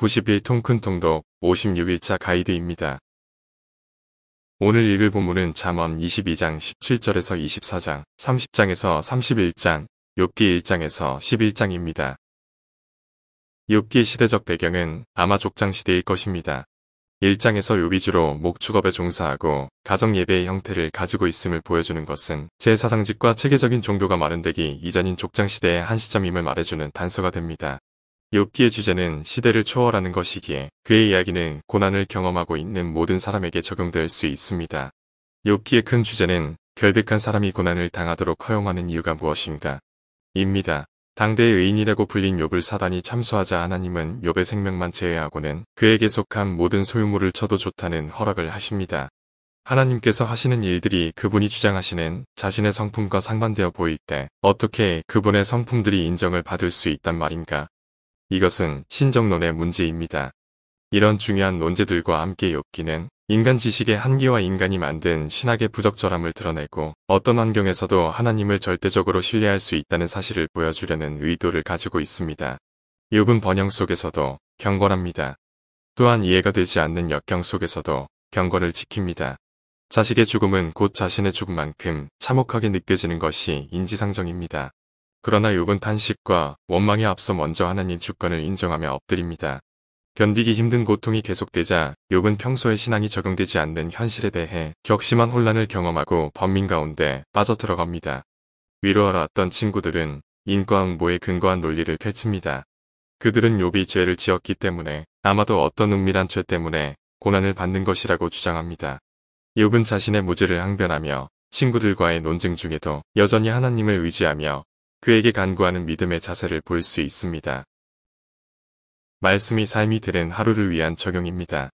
91통 큰 통독 56일자 가이드입니다. 오늘 읽을 본문은 잠언 22장 17절에서 24장, 30장에서 31장, 욥기 1장에서 11장입니다. 욥기의 시대적 배경은 아마 족장시대일 것입니다. 1장에서 욥이 주로 목축업에 종사하고 가정예배의 형태를 가지고 있음을 보여주는 것은 제사상직과 체계적인 종교가 마련되기 이전인 족장시대의 한 시점임을 말해주는 단서가 됩니다. 욥기의 주제는 시대를 초월하는 것이기에 그의 이야기는 고난을 경험하고 있는 모든 사람에게 적용될 수 있습니다. 욥기의 큰 주제는 결백한 사람이 고난을 당하도록 허용하는 이유가 무엇인가? 입니다. 당대의 의인이라고 불린 욥을 사단이 참수하자 하나님은 욥의 생명만 제외하고는 그에게 속한 모든 소유물을 쳐도 좋다는 허락을 하십니다. 하나님께서 하시는 일들이 그분이 주장하시는 자신의 성품과 상반되어 보일 때 어떻게 그분의 성품들이 인정을 받을 수 있단 말인가? 이것은 신정론의 문제입니다. 이런 중요한 논제들과 함께 욥기는 인간 지식의 한계와 인간이 만든 신학의 부적절함을 드러내고 어떤 환경에서도 하나님을 절대적으로 신뢰할 수 있다는 사실을 보여주려는 의도를 가지고 있습니다. 욥은 번영 속에서도 경건합니다. 또한 이해가 되지 않는 역경 속에서도 경건을 지킵니다. 자식의 죽음은 곧 자신의 죽음만큼 참혹하게 느껴지는 것이 인지상정입니다. 그러나 욥은 탄식과 원망에 앞서 먼저 하나님 주권을 인정하며 엎드립니다. 견디기 힘든 고통이 계속되자 욥은 평소에 신앙이 적용되지 않는 현실에 대해 격심한 혼란을 경험하고 번민 가운데 빠져들어갑니다. 위로하러 왔던 친구들은 인과응보에 근거한 논리를 펼칩니다. 그들은 욥이 죄를 지었기 때문에 아마도 어떤 은밀한 죄 때문에 고난을 받는 것이라고 주장합니다. 욥은 자신의 무죄를 항변하며 친구들과의 논쟁 중에도 여전히 하나님을 의지하며 그에게 간구하는 믿음의 자세를 볼 수 있습니다. 말씀이 삶이 되는 하루를 위한 적용입니다.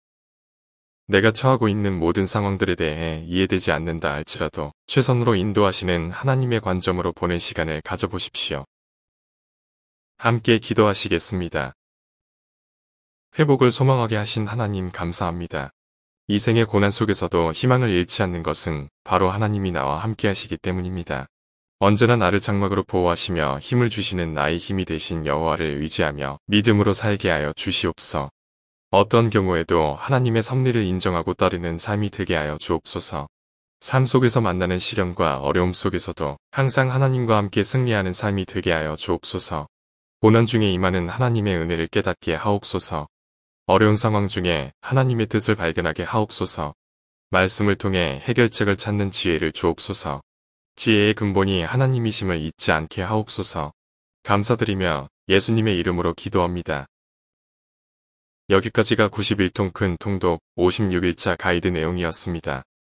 내가 처하고 있는 모든 상황들에 대해 이해되지 않는다 할지라도 최선으로 인도하시는 하나님의 관점으로 보는 시간을 가져보십시오. 함께 기도하시겠습니다. 회복을 소망하게 하신 하나님 감사합니다. 이 생의 고난 속에서도 희망을 잃지 않는 것은 바로 하나님이 나와 함께 하시기 때문입니다. 언제나 나를 장막으로 보호하시며 힘을 주시는 나의 힘이 되신 여호와를 의지하며 믿음으로 살게 하여 주시옵소. 어떤 경우에도 하나님의 섭리를 인정하고 따르는 삶이 되게 하여 주옵소서. 삶 속에서 만나는 시련과 어려움 속에서도 항상 하나님과 함께 승리하는 삶이 되게 하여 주옵소서. 고난 중에 임하는 하나님의 은혜를 깨닫게 하옵소서. 어려운 상황 중에 하나님의 뜻을 발견하게 하옵소서. 말씀을 통해 해결책을 찾는 지혜를 주옵소서. 지혜의 근본이 하나님이심을 잊지 않게 하옵소서. 감사드리며 예수님의 이름으로 기도합니다. 여기까지가 91통 큰 통독 56일자 가이드 내용이었습니다.